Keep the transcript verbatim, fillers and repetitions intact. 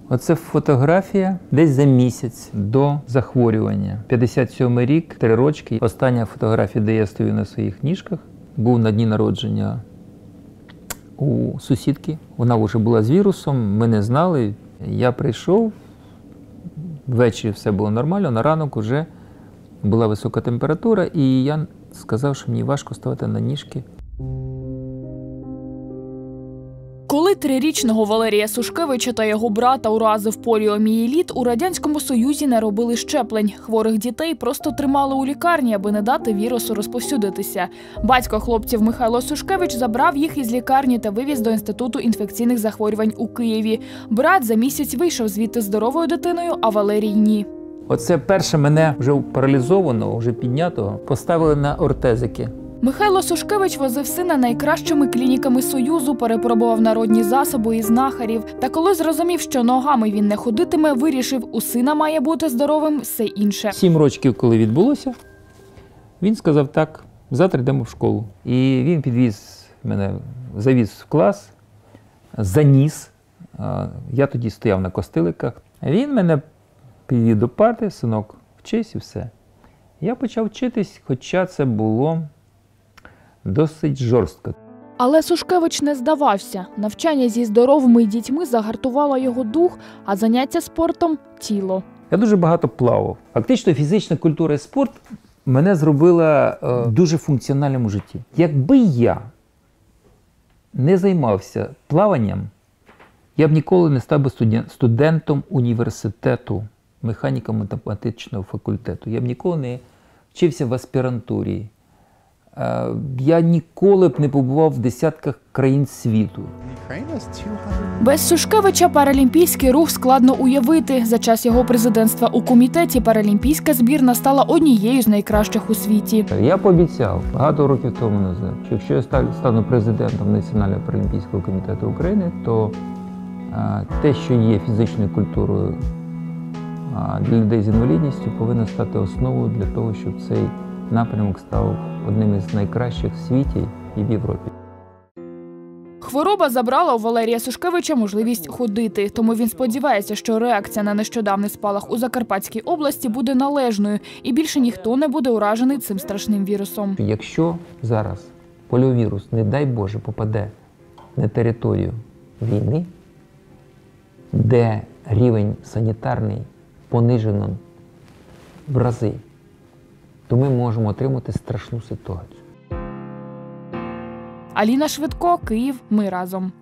Оце фотографія десь за місяць до захворювання. п'ятдесят сьомий рік, три рочки. Остання фотографія, де я стою на своїх ніжках, був на дні народження у сусідки. Вона вже була з вірусом, ми не знали. Я прийшов, ввечері все було нормально, на ранок вже була висока температура, і я сказав, що мені важко ставати на ніжки. Коли трирічного Валерія Сушкевича та його брата уразив поліомієліт, у Радянському Союзі не робили щеплень. Хворих дітей просто тримали у лікарні, аби не дати вірусу розповсюдитися. Батько хлопців Михайло Сушкевич забрав їх із лікарні та вивіз до Інституту інфекційних захворювань у Києві. Брат за місяць вийшов звідти здоровою дитиною, а Валерій – ні. Оце перше мене вже паралізованого, вже піднятого, поставили на ортезики. Михайло Сушкевич возив сина найкращими клініками Союзу, перепробував народні засоби і знахарів. Та коли зрозумів, що ногами він не ходитиме, вирішив, у сина має бути здоровим все інше. Сім років, коли відбулося, він сказав так, завтра йдемо в школу. І він підвіз мене, завіз в клас, заніс. Я тоді стояв на костиликах. Він мене підвів до парти, синок, вчись і все. Я почав вчитись, хоча це було досить жорстко. Але Сушкевич не здавався. Навчання зі здоровими дітьми загартувало його дух, а заняття спортом – тіло. Я дуже багато плавав. Фактично фізична культура і спорт мене зробила е, дуже функціональним у житті. Якби я не займався плаванням, я б ніколи не став би студентом університету, механіко-математичного факультету. Я б ніколи не вчився в аспірантурі. Я ніколи б не побував в десятках країн світу. Без Сушкевича паралімпійський рух складно уявити. За час його президентства у комітеті паралімпійська збірна стала однією з найкращих у світі. Я пообіцяв багато років тому назад, що якщо я стану президентом Національного паралімпійського комітету України, то а, те, що є фізичною культурою а, для людей з інвалідністю, повинно стати основою для того, щоб цей напрямок став одним із найкращих в світі і в Європі. Хвороба забрала у Валерія Сушкевича можливість ходити, тому він сподівається, що реакція на нещодавний спалах у Закарпатській області буде належною і більше ніхто не буде уражений цим страшним вірусом. Якщо зараз поліовірус, не дай Боже, попаде на територію війни, де рівень санітарний понижено в рази, то ми можемо отримати страшну ситуацію. Аліна Швидко, Київ. Ми разом.